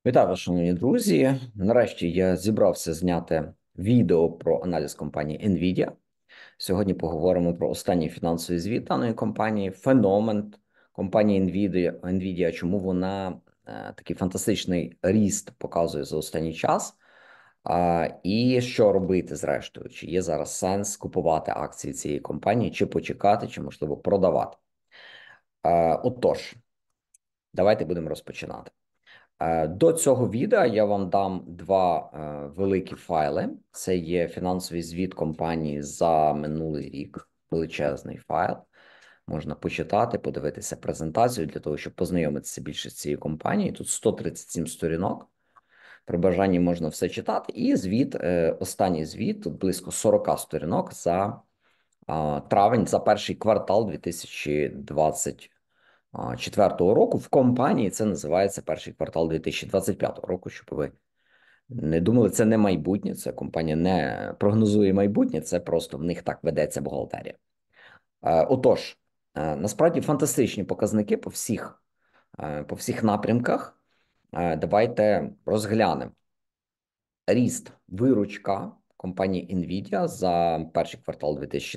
Вітаю вас, шановні друзі. Нарешті я зібрався зняти відео про аналіз компанії Nvidia. Сьогодні поговоримо про останній фінансовий звіт даної компанії, феномен компанії Nvidia, чому вона такий фантастичний ріст показує за останній час. І що робити зрештою? Чи є зараз сенс купувати акції цієї компанії, чи почекати, чи можливо продавати? Отож, давайте будемо розпочинати. До цього відео я вам дам два великі файли. Це є фінансовий звіт компанії за минулий рік, величезний файл. Можна почитати, подивитися презентацію для того, щоб познайомитися більше з цією компанією. Тут 137 сторінок. При бажанні можна все читати. І звіт, останній звіт, тут близько 40 сторінок за травень, за перший квартал 2024 року. В компанії це називається перший квартал 2025 року, щоб ви не думали, це не майбутнє, це компанія не прогнозує майбутнє, це просто в них так ведеться бухгалтерія. Отож, насправді фантастичні показники по всіх напрямках. Давайте розглянемо. Ріст, виручка компанії Nvidia за перший квартал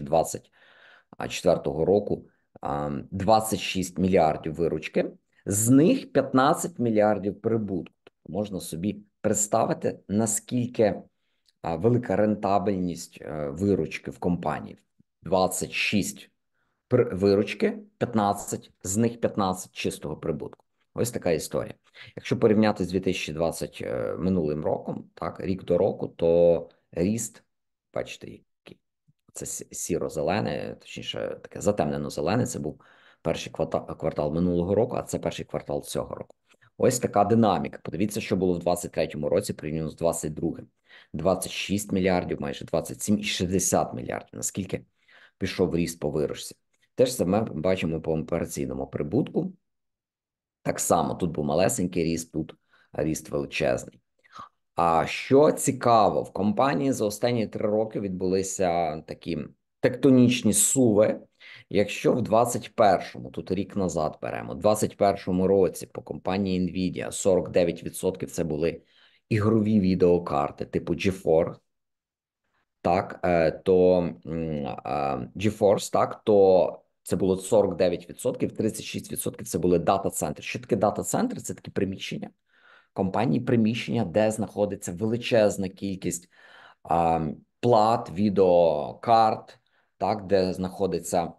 2024 року 26 мільярдів виручки, з них 15 мільярдів прибутку. Тобто можна собі представити, наскільки велика рентабельність виручки в компанії. 26 виручки, 15, з них 15 чистого прибутку. Ось така історія. Якщо порівняти з 2020 минулим роком, так, рік до року, то ріст, бачите, який. Це сіро-зелене, точніше, таке затемнено-зелене, це був перший квартал минулого року, а це перший квартал цього року. Ось така динаміка. Подивіться, що було в 2023 році порівняно з 2022. 26 мільярдів, майже 27 і 60 мільярдів. Наскільки пішов ріст по виручці. Теж саме бачимо по операційному прибутку. Так само тут був малесенький ріст, тут ріст величезний. А що цікаво, в компанії за останні 3 роки відбулися такі тектонічні суви. Якщо в 21-му, тут рік назад беремо, в 21-му році по компанії Nvidia 49% це були ігрові відеокарти типу GeForce, так, то GeForce, так, то це було 49%, 36% це були дата-центри. Що таке дата-центри? Це такі приміщення, компанії приміщення, де знаходиться величезна кількість плат, відеокарт, так, де знаходиться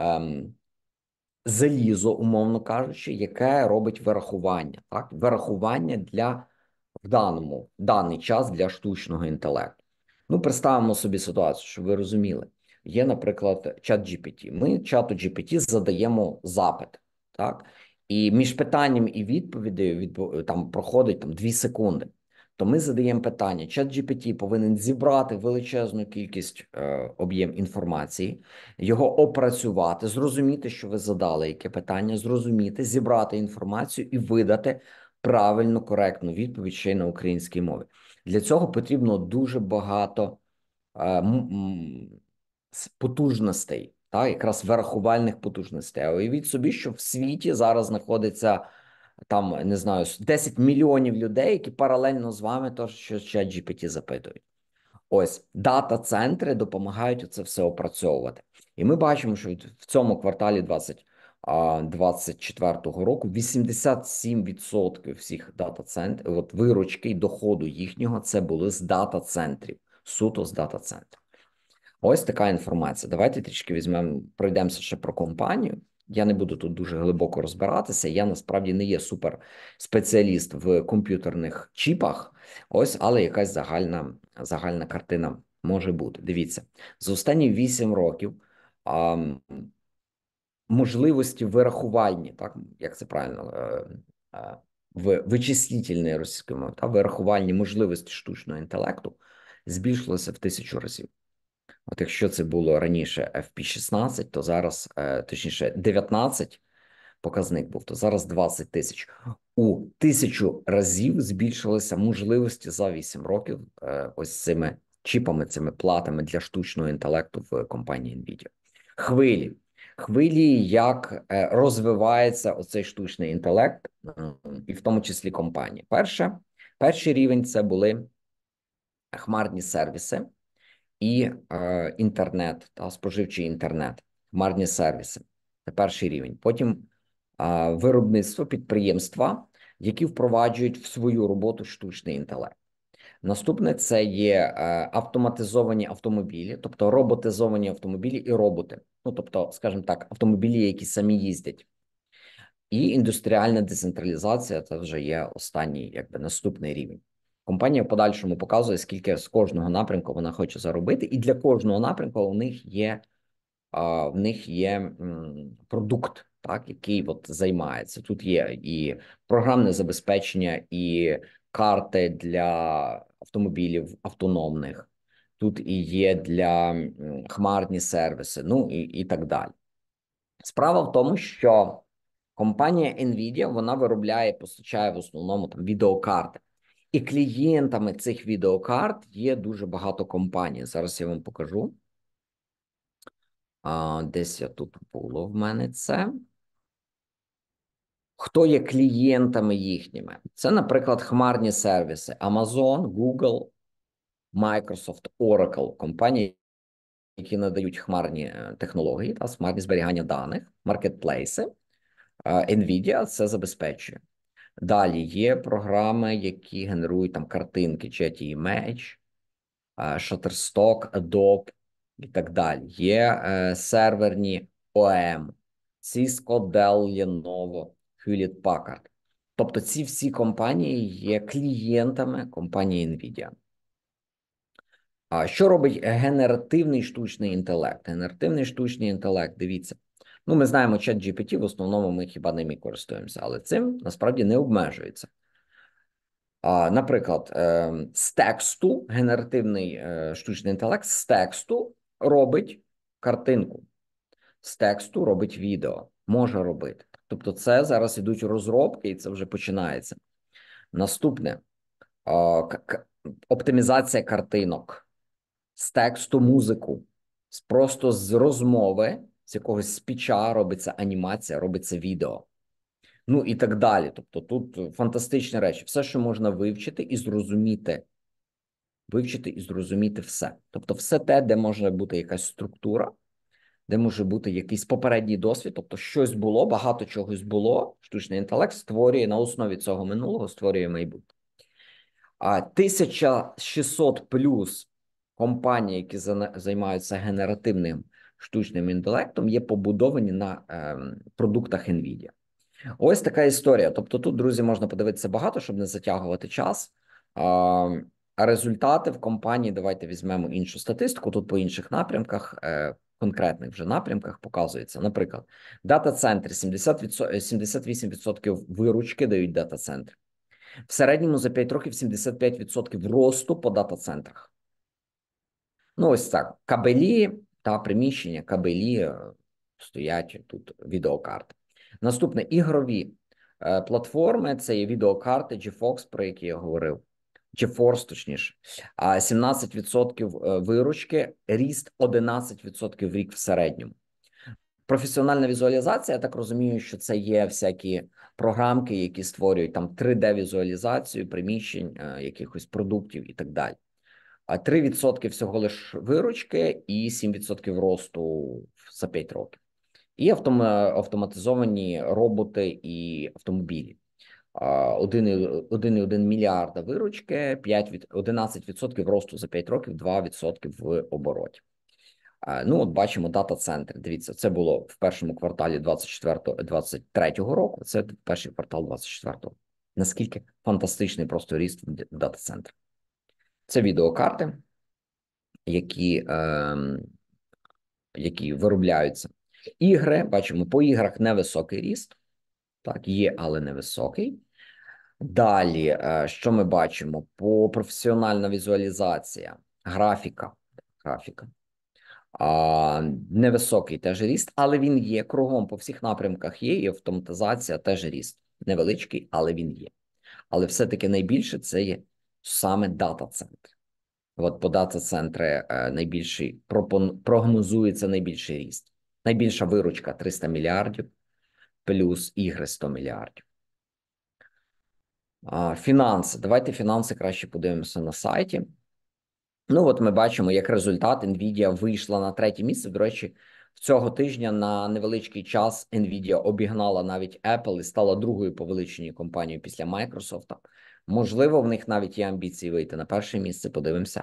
залізо, умовно кажучи, яке робить вирахування, так, вирахування для в даний час для штучного інтелекту. Ну, представимо собі ситуацію, щоб ви розуміли. Є, наприклад, чат GPT. Ми чату GPT задаємо запит, так? І між питанням і відповідею там проходить 2 секунди. То ми задаємо питання. Чат GPT повинен зібрати величезну кількість об'єм інформації, його опрацювати, зрозуміти, що ви задали, яке питання, зрозуміти, зібрати інформацію і видати правильну, коректну відповідь ще й на українській мові. Для цього потрібно дуже багато потужностей, так, якраз вирахувальних потужностей. А уявіть собі, що в світі зараз знаходиться там, не знаю, 10 мільйонів людей, які паралельно з вами то, що ChatGPT запитують. Ось, дата-центри допомагають це все опрацьовувати. І ми бачимо, що в цьому кварталі 2024 року 87% всіх дата-центрів, от виручки і доходу їхнього, це були з дата-центрів, суто з дата-центрів. Ось така інформація. Давайте трішки візьмемо, пройдемося ще про компанію. Я не буду тут дуже глибоко розбиратися. Я насправді не є суперспеціаліст в комп'ютерних чіпах. Ось, але якась загальна картина може бути. Дивіться, за останні 8 років можливості вирахувальні, так, як це правильно, в вичислительної російської мови, та вирахувальні можливості штучного інтелекту збільшилося в 1000 разів. От якщо це було раніше FP16, то зараз, точніше, 19 показник був, то зараз 20 тисяч. У 1000 разів збільшилися можливості за 8 років ось цими чіпами, цими платами для штучного інтелекту в компанії NVIDIA. хвилі, як розвивається оцей штучний інтелект, і в тому числі компанії. Перший рівень це були хмарні сервіси і інтернет, та споживчий інтернет, хмарні сервіси. Це перший рівень. Потім виробництво, підприємства, які впроваджують в свою роботу штучний інтелект. Наступне це є автоматизовані автомобілі, тобто роботизовані автомобілі і роботи. Ну, тобто, скажімо так, автомобілі, які самі їздять. І індустріальна децентралізація – це вже є останній, якби наступний рівень. Компанія в подальшому показує, скільки з кожного напрямку вона хоче заробити, і для кожного напрямку в них є продукт, так, який от займається. Тут є і програмне забезпечення, і карти для автомобілів автономних, тут і є для хмарні сервіси, ну і так далі. Справа в тому, що компанія NVIDIA, вона виробляє, постачає в основному там відеокарти. І клієнтами цих відеокарт є дуже багато компаній. Зараз я вам покажу. Десь я тут було в мене це. Хто є клієнтами їхніми? Це, наприклад, хмарні сервіси. Amazon, Google, Microsoft, Oracle. Компанії, які надають хмарні технології та хмарні зберігання даних, маркетплейси. NVIDIA це забезпечує. Далі є програми, які генерують там картинки, Getty Image, Shutterstock, Adobe і так далі. Є серверні OEM, Cisco, Dell, Lenovo, Hewlett Packard. Тобто ці всі компанії є клієнтами компанії NVIDIA. А що робить генеративний штучний інтелект? Генеративний штучний інтелект, дивіться. Ну, ми знаємо ChatGPT, в основному ми хіба ними користуємося, але цим насправді не обмежується. Наприклад, з тексту, генеративний штучний інтелект з тексту робить картинку, з тексту робить відео, може робити. Тобто це зараз ідуть розробки і це вже починається. Наступне, оптимізація картинок, з тексту музику, просто з розмови, з якогось спіча робиться анімація, робиться відео. Ну і так далі. Тобто тут фантастичні речі. Все, що можна вивчити і зрозуміти. Вивчити і зрозуміти все. Тобто все те, де може бути якась структура, де може бути якийсь попередній досвід, тобто щось було, багато чогось було, штучний інтелект створює на основі цього минулого, створює майбутнє. 1600 плюс компаній, які займаються генеративним штучним інтелектом, є побудовані на продуктах NVIDIA. Ось така історія. Тобто тут, друзі, можна подивитися багато, щоб не затягувати час. А результати в компанії, давайте візьмемо іншу статистику, тут по інших напрямках, конкретних вже напрямках показується. Наприклад, дата-центри, 78% виручки дають дата-центри. В середньому за 5 років 75% росту по дата-центрах. Ну, ось так. Кабелі та приміщення, кабелі стоять тут відеокарти. Наступне, ігрові платформи, це є відеокарти GeForce, про які я говорив. GeForce, точніше. 17% виручки, ріст 11% в рік в середньому. Професіональна візуалізація, я так розумію, що це є всякі програмки, які створюють там 3D-візуалізацію приміщень, якихось продуктів і так далі. 3% всього лиш виручки і 7% росту за 5 років. І автоматизовані роботи і автомобілі. 1,1 мільярда виручки, 11% росту за 5 років, 2% в обороті. Ну, от бачимо дата-центри. Дивіться, це було в першому кварталі 23-го року, це перший квартал 24-го. Наскільки фантастичний просто ріст в дата-центрах. Це відеокарти, які виробляються. Ігри, бачимо, по іграх невисокий ріст. Так, є, але невисокий. Далі, що ми бачимо? По професіональна візуалізація, графіка. Невисокий теж ріст, але він є кругом, по всіх напрямках є, і автоматизація теж ріст. Невеличкий, але він є. Але все-таки найбільше це є саме дата-центр. От по дата-центри найбільший, прогнозується найбільший ріст. Найбільша виручка 300 мільярдів, плюс ігри 100 мільярдів. Фінанси. Давайте фінанси краще подивимося на сайті. Ну, от ми бачимо, як результат, NVIDIA вийшла на третє місце. До речі, цього тижня на невеличкий час NVIDIA обігнала навіть Apple і стала другою по величині компанією після Microsoft. Можливо, в них навіть є амбіції вийти на перше місце, подивимося.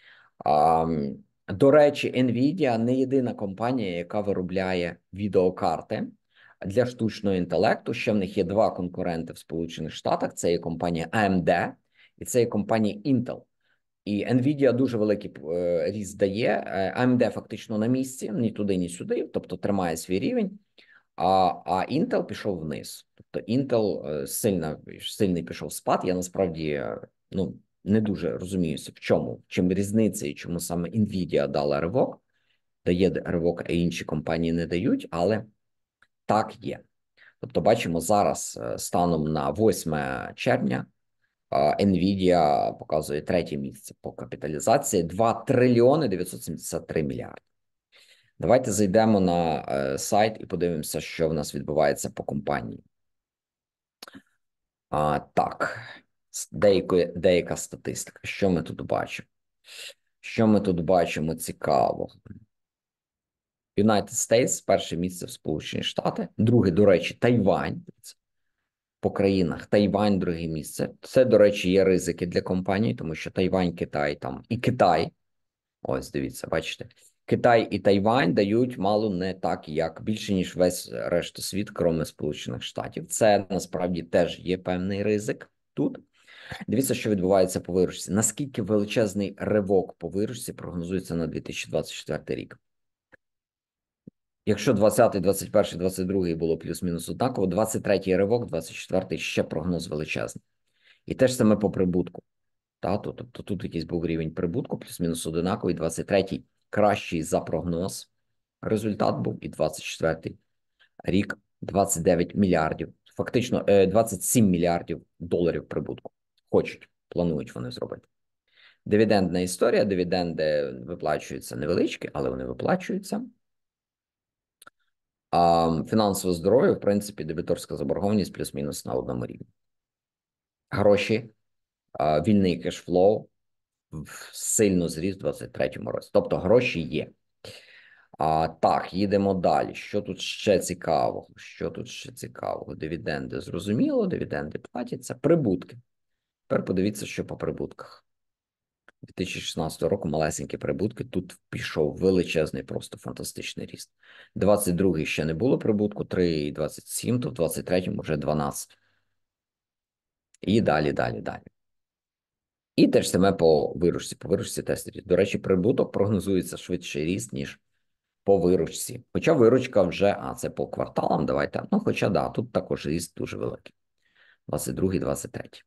До речі, NVIDIA не єдина компанія, яка виробляє відеокарти для штучного інтелекту. Ще в них є два конкуренти в Сполучених Штатах. Це є компанія AMD і це є компанія Intel. І NVIDIA дуже великий ріст дає. AMD фактично на місці, ні туди, ні сюди, тобто тримає свій рівень, а Intel пішов вниз. Тобто Intel сильний пішов спад. Я насправді не дуже розуміюся, чим різниця і чому саме NVIDIA дала ривок. Дає ривок, а інші компанії не дають, але так є. Тобто бачимо зараз станом на 8 червня NVIDIA показує третє місце по капіталізації 2 трильйони 973 мільярди. Давайте зайдемо на сайт і подивимося, що в нас відбувається по компанії. Так, деяка статистика. Що ми тут бачимо? Що ми тут бачимо цікавого? United States, перше місце в Сполучені Штати, друге, до речі, Тайвань. По країнах Тайвань друге місце. Це, до речі, є ризики для компаній, тому що Тайвань, Китай там і Китай. Ось, дивіться, бачите. Китай і Тайвань дають мало не так, як більше, ніж весь решту світ, крім Сполучених Штатів. Це насправді теж є певний ризик тут. Дивіться, що відбувається по виручці. Наскільки величезний ривок по виручці прогнозується на 2024 рік. Якщо 20, 21, 22 було плюс-мінус однаково, 23-й ривок, 24-й ще прогноз величезний. І теж саме по прибутку. Тобто тут якийсь був рівень прибутку, плюс-мінус однаковий, 23-й кращий за прогноз результат був, і 24-й рік 29 мільярдів, фактично 27 мільярдів доларів прибутку. Планують вони зробити. Дивідендна історія, дивіденди виплачуються невеличкі, але вони виплачуються. А фінансове здоров'я, в принципі, дебіторська заборгованість плюс-мінус на одному рівні. Гроші, вільний кешфлоу сильно зріс у 2023 році. Тобто гроші є. Так, їдемо далі. Що тут ще цікавого? Дивіденди зрозуміло, дивіденди платяться. Прибутки. Тепер подивіться, що по прибутках. 2016 року малесенькі прибутки, тут пішов величезний, просто фантастичний ріст. 22-й ще не було прибутку, 3,27, то в 23-му вже 12. І далі. І теж саме по виручці. По виручці теж ріст. До речі, прибуток прогнозується швидший ріст, ніж по виручці. Хоча виручка вже, це по кварталам, давайте. Хоча, тут також ріст дуже великий. 22-й, 23-й.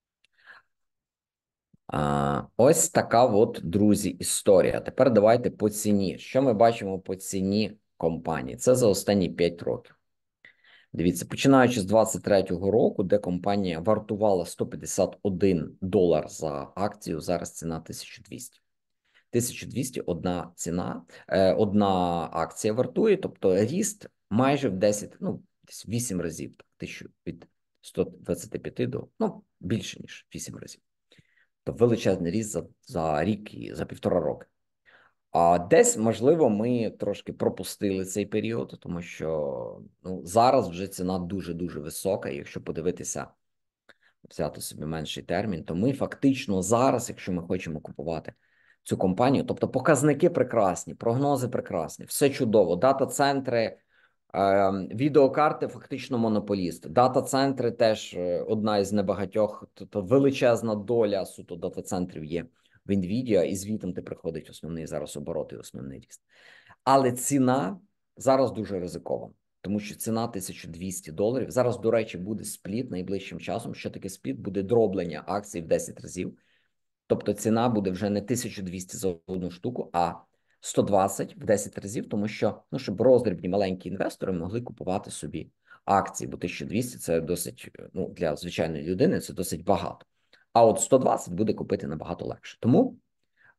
Ось така от, друзі, історія. Тепер давайте по ціні. Що ми бачимо по ціні компанії? Це за останні 5 років. Дивіться, починаючи з 23-го року, де компанія вартувала $151 за акцію, зараз ціна 1200. 1200 одна ціна, одна акція вартує, тобто ріст майже в 10, десь 8 разів, від 125 до, більше, ніж 8 разів. Тобто величезний ріст за рік і за 1,5 роки. А десь, можливо, ми трошки пропустили цей період, тому що зараз вже ціна дуже-дуже висока, і якщо подивитися, взяти собі менший термін, то ми фактично зараз, якщо ми хочемо купувати цю компанію, тобто показники прекрасні, прогнози прекрасні, все чудово, дата-центри, відеокарти фактично монополіст. Дата-центри теж одна із небагатьох, тобто величезна доля суто дата-центрів є в NVIDIA, і звітом приходить основний зараз оборот і основний ріст. Але ціна зараз дуже ризикована, тому що ціна $1200. Зараз, до речі, буде спліт найближчим часом. Що таке спліт? Буде дроблення акцій в 10 разів. Тобто ціна буде вже не 1200 за одну штуку, а 120 в 10 разів, тому що, щоб роздрібні маленькі інвестори могли купувати собі акції, бо 1200 – це досить, для звичайної людини це досить багато. А от 120 буде купити набагато легше. Тому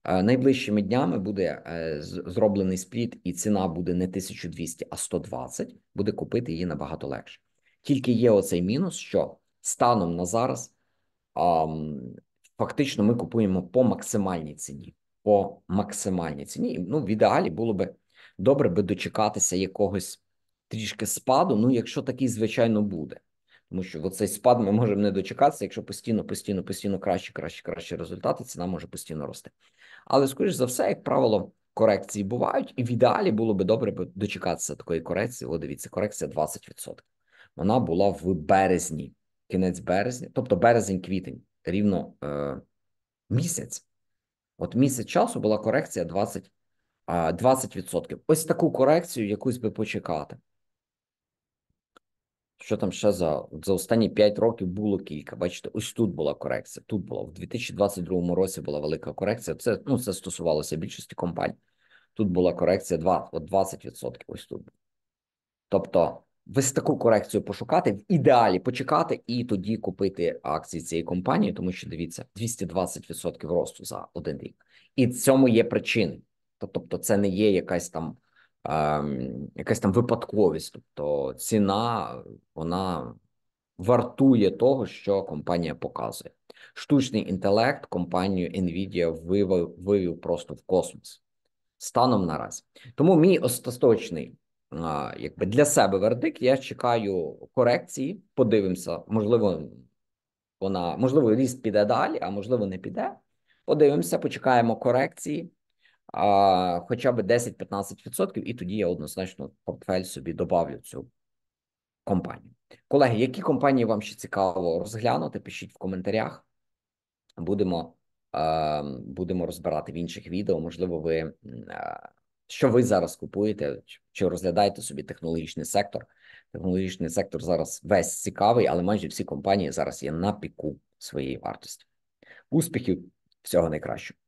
Найближчими днями буде зроблений спліт, і ціна буде не 1200, а 120, буде купити її набагато легше. Тільки є оцей мінус, що станом на зараз фактично ми купуємо по максимальній ціні. По максимальній ціні. Ну, в ідеалі було би добре би дочекатися якогось трішки спаду, ну, якщо такий, звичайно, буде. Тому що оцей спад ми можемо не дочекатися, якщо постійно краще результати, ціна може постійно рости. Але, скоріш за все, як правило, корекції бувають, і в ідеалі було би добре дочекатися такої корекції. О, дивіться, корекція 20%. Вона була в березні, кінець березня, тобто березень-квітень, рівно місяць. От місяць часу була корекція 20%. Ось таку корекцію якусь би почекати. Що там ще за останні 5 років було кілька. Бачите, ось тут була корекція. Тут була в 2022 році була велика корекція. Це стосувалося більшості компаній. Тут була корекція 20%. Ось тут. Тобто, ось таку корекцію пошукати, в ідеалі почекати і тоді купити акції цієї компанії, тому що дивіться, 220% росту за один рік. І в цьому є причини. Тобто, це не є якась там випадковість. Тобто ціна, вона вартує того, що компанія показує. Штучний інтелект компанію NVIDIA вивів просто в космос станом наразі. Тому мій остаточний якби для себе вердикт, я чекаю корекції, подивимося, можливо, ріст піде далі, а можливо, не піде. Подивимося, почекаємо корекції, хоча б 10-15%, і тоді я однозначно в портфель собі добавлю цю компанію. Колеги, які компанії вам ще цікаво розглянути, пишіть в коментарях. Будемо розбирати в інших відео. Можливо, що ви зараз купуєте, чи розглядаєте собі технологічний сектор. Технологічний сектор зараз весь цікавий, але майже всі компанії зараз є на піку своєї вартості. Успіхів, всього найкращого.